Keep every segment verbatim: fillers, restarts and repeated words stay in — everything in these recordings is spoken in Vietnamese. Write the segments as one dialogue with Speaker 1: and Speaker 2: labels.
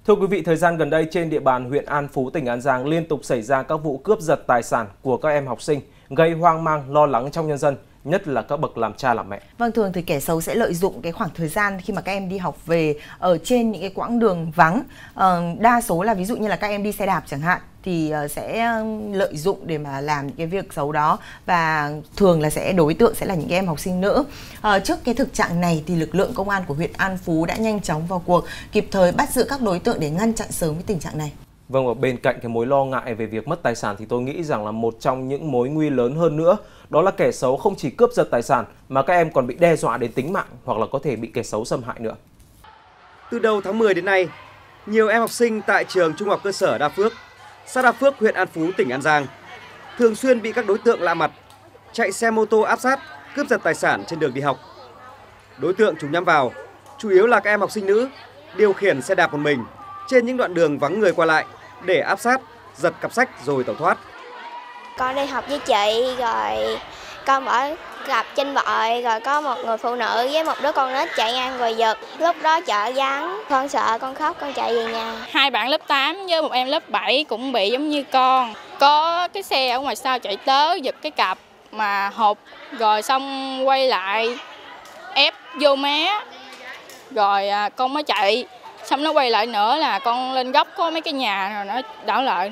Speaker 1: Thưa quý vị, thời gian gần đây trên địa bàn huyện An Phú, tỉnh An Giang liên tục xảy ra các vụ cướp giật tài sản của các em học sinh, gây hoang mang, lo lắng trong nhân dân, nhất là các bậc làm cha làm mẹ.
Speaker 2: Vâng, thường thì kẻ xấu sẽ lợi dụng cái khoảng thời gian khi mà các em đi học về ở trên những cái quãng đường vắng. Ờ, đa số là ví dụ như là các em đi xe đạp chẳng hạn, thì sẽ lợi dụng để mà làm những cái việc xấu đó, và thường là sẽ đối tượng sẽ là những em học sinh nữ. À, trước cái thực trạng này thì lực lượng công an của huyện An Phú đã nhanh chóng vào cuộc, kịp thời bắt giữ các đối tượng để ngăn chặn sớm cái tình trạng này.
Speaker 1: Vâng, và bên cạnh cái mối lo ngại về việc mất tài sản thì tôi nghĩ rằng là một trong những mối nguy lớn hơn nữa đó là kẻ xấu không chỉ cướp giật tài sản mà các em còn bị đe dọa đến tính mạng hoặc là có thể bị kẻ xấu xâm hại nữa.
Speaker 3: Từ đầu tháng mười đến nay, nhiều em học sinh tại trường Trung học cơ sở Đa Phước, xã Đa Phước, huyện An Phú, tỉnh An Giang thường xuyên bị các đối tượng lạ mặt chạy xe mô tô áp sát, cướp giật tài sản trên đường đi học. Đối tượng chúng nhắm vào chủ yếu là các em học sinh nữ điều khiển xe đạp một mình trên những đoạn đường vắng người qua lại để áp sát, giật cặp sách rồi tẩu thoát.
Speaker 4: Con đi học với chị rồi con ở gặp trên bội, rồi có một người phụ nữ với một đứa con nít chạy ngang rồi giật. Lúc đó chợ vắng, con sợ, con khóc, con chạy về nhà.
Speaker 5: Hai bạn lớp tám với một em lớp bảy cũng bị giống như con. Có cái xe ở ngoài sau chạy tới giật cái cặp mà hộp, rồi xong quay lại ép vô mé, rồi con mới chạy. Xong nó quay lại nữa là con lên góc có mấy cái nhà rồi nó đảo lại.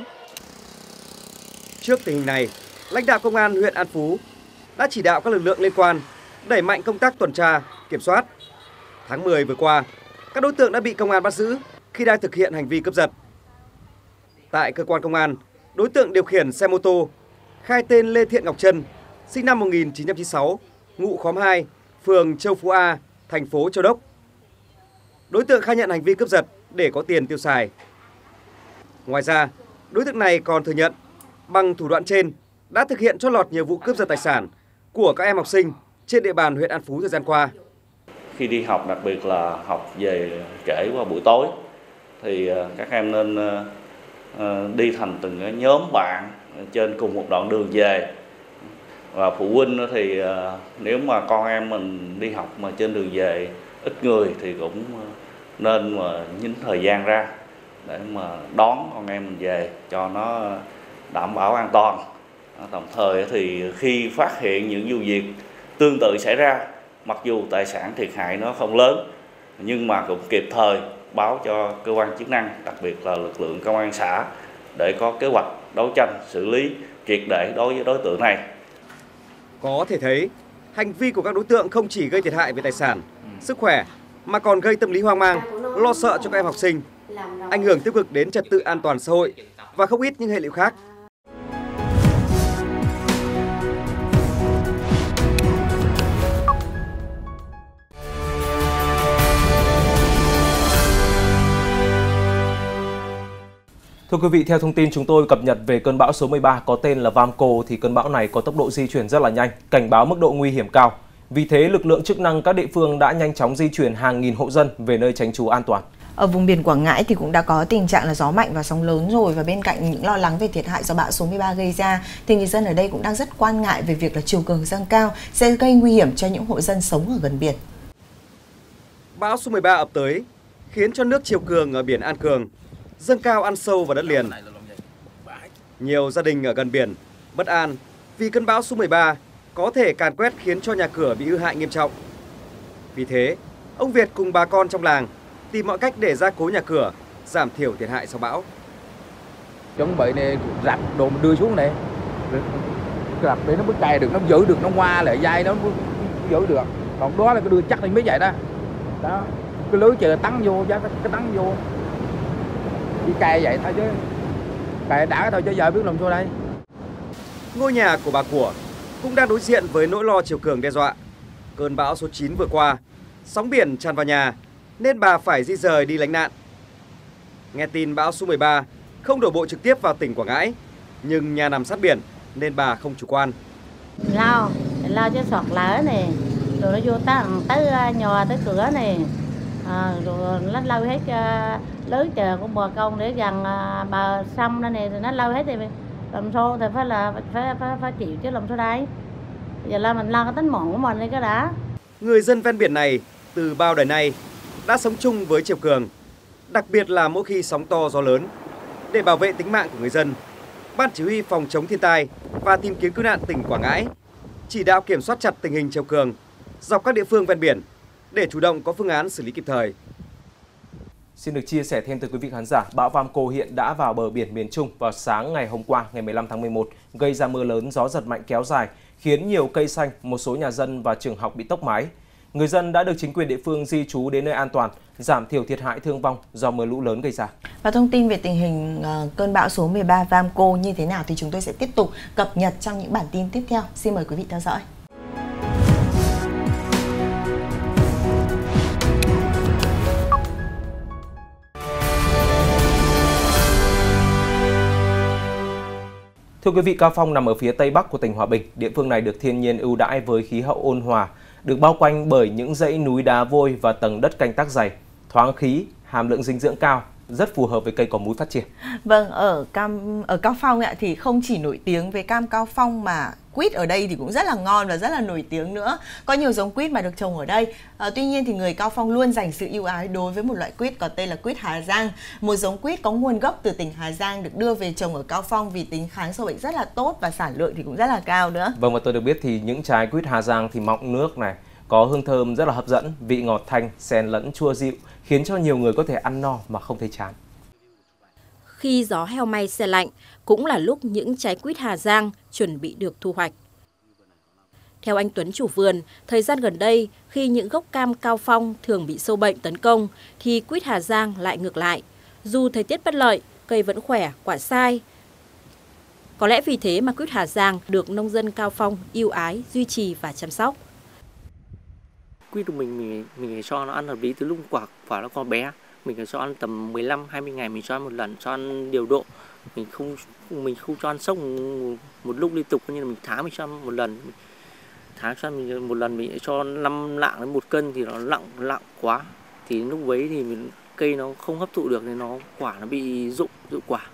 Speaker 3: Trước tình hình này, lãnh đạo công an huyện An Phú đã chỉ đạo các lực lượng liên quan đẩy mạnh công tác tuần tra, kiểm soát. Tháng mười vừa qua, các đối tượng đã bị công an bắt giữ khi đang thực hiện hành vi cướp giật. Tại cơ quan công an, đối tượng điều khiển xe mô tô khai tên Lê Thiện Ngọc Trân, sinh năm một nghìn chín trăm chín mươi sáu, ngụ khóm hai, phường Châu Phú A, thành phố Châu Đốc. Đối tượng khai nhận hành vi cướp giật để có tiền tiêu xài. Ngoài ra, đối tượng này còn thừa nhận bằng thủ đoạn trên đã thực hiện trót lọt nhiều vụ cướp giật tài sản của các em học sinh trên địa bàn huyện An Phú thời gian qua.
Speaker 6: Khi đi học, đặc biệt là học về trễ qua buổi tối, thì các em nên đi thành từng cái nhóm bạn trên cùng một đoạn đường về. Và phụ huynh thì nếu mà con em mình đi học mà trên đường về ít người thì cũng nên mà nhín thời gian ra để mà đón con em mình về cho nó đảm bảo an toàn. Đồng thời thì khi phát hiện những vụ việc tương tự xảy ra, mặc dù tài sản thiệt hại nó không lớn nhưng mà cũng kịp thời báo cho cơ quan chức năng, đặc biệt là lực lượng công an xã để có kế hoạch đấu tranh xử lý triệt để đối với đối tượng này.
Speaker 3: Có thể thấy, hành vi của các đối tượng không chỉ gây thiệt hại về tài sản, sức khỏe mà còn gây tâm lý hoang mang, lo sợ cho các em học sinh, ảnh hưởng tiêu cực đến trật tự an toàn xã hội và không ít những hệ lụy khác.
Speaker 1: Thưa quý vị, theo thông tin chúng tôi cập nhật về cơn bão số mười ba có tên là Vamco thì cơn bão này có tốc độ di chuyển rất là nhanh, cảnh báo mức độ nguy hiểm cao. Vì thế, lực lượng chức năng các địa phương đã nhanh chóng di chuyển hàng nghìn hộ dân về nơi tránh trú an toàn.
Speaker 2: Ở vùng biển Quảng Ngãi thì cũng đã có tình trạng là gió mạnh và sóng lớn rồi, và bên cạnh những lo lắng về thiệt hại do bão số mười ba gây ra thì người dân ở đây cũng đang rất quan ngại về việc là chiều cường dâng cao sẽ gây nguy hiểm cho những hộ dân sống ở gần biển.
Speaker 3: Bão số mười ba ập tới khiến cho nước chiều cường ở biển An Cường dâng cao ăn sâu vào đất liền. Nhiều gia đình ở gần biển bất an vì cơn bão số mười ba có thể càn quét khiến cho nhà cửa bị hư hại nghiêm trọng. Vì thế, ông Việt cùng bà con trong làng tìm mọi cách để gia cố nhà cửa, giảm thiểu thiệt hại sau bão.
Speaker 7: Chuẩn bị này rạch đồ mình đưa xuống này, rạch để nó mới cày được, nó giữ được, nó qua lại dây nó mới giữ được. Còn đó là cái đưa chắc lên mới vậy đó. Đó, cái lưới chờ tắn vô, giá cái tắn vô. Đi cày vậy thôi chứ, cày đã thôi chứ giờ biết làm sao đây.
Speaker 3: Ngôi nhà của bà Của cũng đang đối diện với nỗi lo chiều cường đe dọa. Cơn bão số chín vừa qua, sóng biển tràn vào nhà nên bà phải di dời đi lánh nạn. Nghe tin bão số mười ba không đổ bộ trực tiếp vào tỉnh Quảng Ngãi, nhưng nhà nằm sát biển nên bà không chủ quan.
Speaker 8: Lo, lo chứ sọt lở này, rồi nó vô tới, tới nhòa tới cửa này, à, rồi nó lau hết uh, lưới chờ của bà con để gần uh, bờ sông đây này thì nó lau hết thì làm sao thì phải là phải phải phải chịu chứ làm sao đây. Giờ là mình lo cái tính mạng của mình đi cái đã.
Speaker 3: Người dân ven biển này từ bao đời nay đã sống chung với chiều cường. đặc biệt là mỗi khi sóng to gió lớn. Để bảo vệ tính mạng của người dân, Ban Chỉ huy Phòng chống thiên tai và tìm kiếm cứu nạn tỉnh Quảng Ngãi chỉ đạo kiểm soát chặt tình hình chiều cường dọc các địa phương ven biển để chủ động có phương án xử lý kịp thời.
Speaker 1: Xin được chia sẻ thêm tới quý vị khán giả, bão Vamco hiện đã vào bờ biển miền Trung vào sáng ngày hôm qua, ngày mười lăm tháng mười một, gây ra mưa lớn, gió giật mạnh kéo dài, khiến nhiều cây xanh, một số nhà dân và trường học bị tốc mái. Người dân đã được chính quyền địa phương di trú đến nơi an toàn, giảm thiểu thiệt hại thương vong do mưa lũ lớn gây ra.
Speaker 2: Và thông tin về tình hình uh, cơn bão số mười ba Vamco như thế nào thì chúng tôi sẽ tiếp tục cập nhật trong những bản tin tiếp theo. Xin mời quý vị theo dõi.
Speaker 1: Thưa quý vị, Cao Phong nằm ở phía tây bắc của tỉnh Hòa Bình. Địa phương này được thiên nhiên ưu đãi với khí hậu ôn hòa, được bao quanh bởi những dãy núi đá vôi và tầng đất canh tác dày, thoáng khí, hàm lượng dinh dưỡng cao, rất phù hợp với cây có múi phát triển.
Speaker 2: Vâng, ở cam ở Cao Phong ạ thì không chỉ nổi tiếng với cam Cao Phong mà quýt ở đây thì cũng rất là ngon và rất là nổi tiếng nữa. Có nhiều giống quýt mà được trồng ở đây. À, tuy nhiên thì người Cao Phong luôn dành sự ưu ái đối với một loại quýt có tên là quýt Hà Giang. Một giống quýt có nguồn gốc từ tỉnh Hà Giang được đưa về trồng ở Cao Phong vì tính kháng sâu bệnh rất là tốt và sản lượng thì cũng rất là cao nữa.
Speaker 1: Vâng, và tôi được biết thì những trái quýt Hà Giang thì mọng nước này, có hương thơm rất là hấp dẫn, vị ngọt thanh, xen lẫn chua dịu, khiến cho nhiều người có thể ăn no mà không thấy chán.
Speaker 9: Khi gió heo may se lạnh, cũng là lúc những trái quýt Hà Giang chuẩn bị được thu hoạch. Theo anh Tuấn chủ vườn, thời gian gần đây, khi những gốc cam Cao Phong thường bị sâu bệnh tấn công, thì quýt Hà Giang lại ngược lại. Dù thời tiết bất lợi, cây vẫn khỏe, quả sai. Có lẽ vì thế mà quýt Hà Giang được nông dân Cao Phong yêu ái, duy trì và chăm sóc.
Speaker 10: Quýt của mình, mình mình cho nó ăn hợp lý từ lúc quả quả nó còn bé. Mình phải cho ăn tầm mười lăm hai mươi ngày mình cho ăn một lần, cho ăn điều độ. Mình không mình không cho ăn sốc một lúc liên tục, như là mình tháng mình cho ăn một lần. Tháng cho mình một lần mình cho năm lạng đến một cân thì nó nặng nặng quá. Thì lúc ấy thì mình, cây nó không hấp thụ được nên nó quả nó bị rụng rụng quả.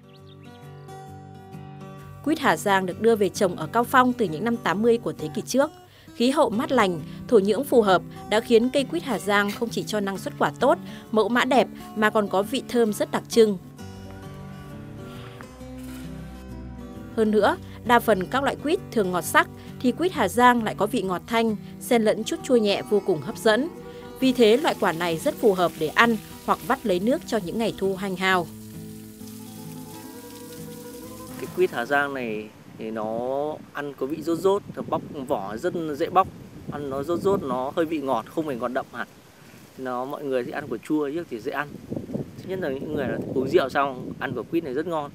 Speaker 9: Quýt Hà Giang được đưa về trồng ở Cao Phong từ những năm tám mươi của thế kỷ trước. Khí hậu mát lành, thổ nhưỡng phù hợp đã khiến cây quýt Hà Giang không chỉ cho năng suất quả tốt, mẫu mã đẹp mà còn có vị thơm rất đặc trưng. Hơn nữa, đa phần các loại quýt thường ngọt sắc thì quýt Hà Giang lại có vị ngọt thanh, xen lẫn chút chua nhẹ vô cùng hấp dẫn. Vì thế loại quả này rất phù hợp để ăn hoặc vắt lấy nước cho những ngày thu hanh hao.
Speaker 10: Cái quýt Hà Giang này thì nó ăn có vị rốt rốt, bóc vỏ rất dễ bóc, ăn nó rốt rốt, nó hơi vị ngọt, không phải ngọt đậm hẳn. Nó mọi người thì ăn quả chua chứ thì dễ ăn. Thứ nhất là những người uống rượu xong ăn quả quýt này rất ngon.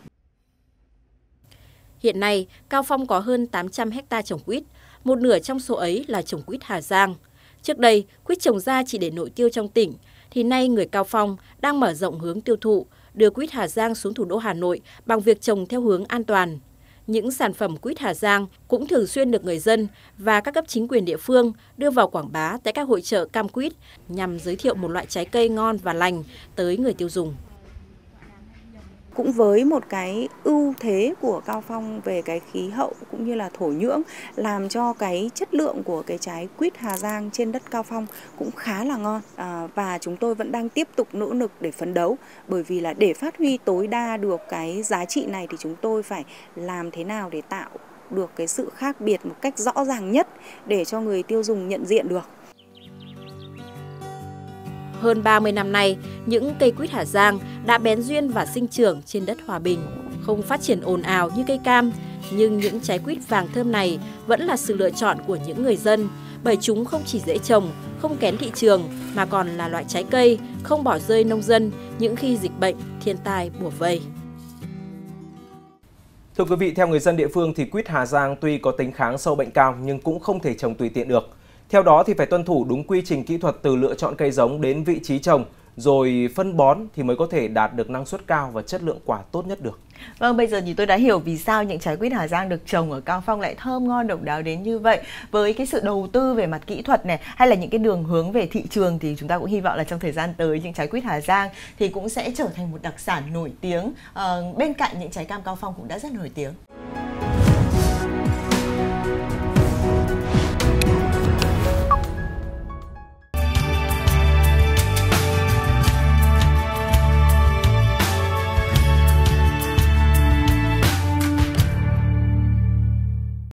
Speaker 9: Hiện nay, Cao Phong có hơn tám trăm héc ta trồng quýt, một nửa trong số ấy là trồng quýt Hà Giang. Trước đây, quýt trồng ra chỉ để nội tiêu trong tỉnh, thì nay người Cao Phong đang mở rộng hướng tiêu thụ, đưa quýt Hà Giang xuống thủ đô Hà Nội bằng việc trồng theo hướng an toàn. Những sản phẩm quýt Hà Giang cũng thường xuyên được người dân và các cấp chính quyền địa phương đưa vào quảng bá tại các hội chợ cam quýt nhằm giới thiệu một loại trái cây ngon và lành tới người tiêu dùng.
Speaker 11: Cũng với một cái ưu thế của Cao Phong về cái khí hậu cũng như là thổ nhưỡng làm cho cái chất lượng của cái trái quýt Hà Giang trên đất Cao Phong cũng khá là ngon, à, và chúng tôi vẫn đang tiếp tục nỗ lực để phấn đấu, bởi vì là để phát huy tối đa được cái giá trị này thì chúng tôi phải làm thế nào để tạo được cái sự khác biệt một cách rõ ràng nhất để cho người tiêu dùng nhận diện được.
Speaker 9: Hơn ba mươi năm nay, những cây quýt Hà Giang đã bén duyên và sinh trưởng trên đất Hòa Bình, không phát triển ồn ào như cây cam, nhưng những trái quýt vàng thơm này vẫn là sự lựa chọn của những người dân, bởi chúng không chỉ dễ trồng, không kén thị trường, mà còn là loại trái cây không bỏ rơi nông dân những khi dịch bệnh, thiên tai bủa vây.
Speaker 1: Thưa quý vị, theo người dân địa phương thì quýt Hà Giang tuy có tính kháng sâu bệnh cao nhưng cũng không thể trồng tùy tiện được. Theo đó thì phải tuân thủ đúng quy trình kỹ thuật từ lựa chọn cây giống đến vị trí trồng, rồi phân bón thì mới có thể đạt được năng suất cao và chất lượng quả tốt nhất được.
Speaker 2: Vâng, bây giờ thì tôi đã hiểu vì sao những trái quýt Hà Giang được trồng ở Cao Phong lại thơm ngon độc đáo đến như vậy. Với cái sự đầu tư về mặt kỹ thuật này hay là những cái đường hướng về thị trường thì chúng ta cũng hy vọng là trong thời gian tới những trái quýt Hà Giang thì cũng sẽ trở thành một đặc sản nổi tiếng, uh, bên cạnh những trái cam Cao Phong cũng đã rất nổi tiếng.